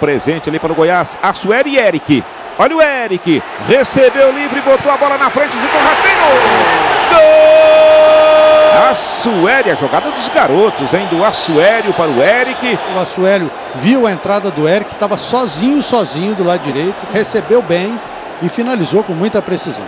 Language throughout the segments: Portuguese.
presente ali para o Goiás. Assuero e Eric. Olha o Eric. Recebeu livre, botou a bola na frente, chutou rasteiro. Gol! Assuero, a jogada dos garotos, hein? Do Assuero para o Eric. O Assuero viu a entrada do Eric, estava sozinho do lado direito, recebeu bem e finalizou com muita precisão.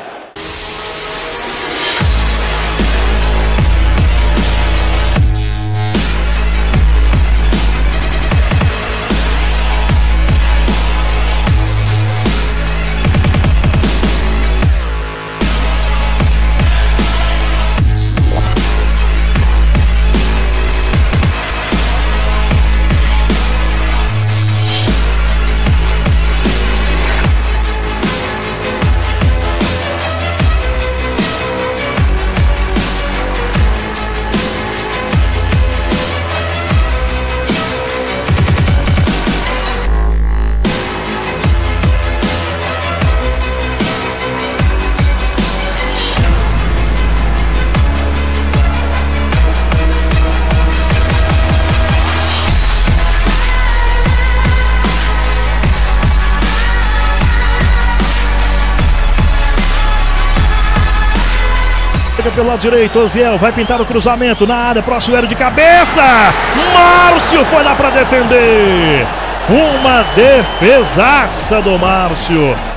Pelo lado direito, Oziel vai pintar o cruzamento na área, pro Assuero de cabeça. Márcio foi lá para defender. Uma defesaça do Márcio.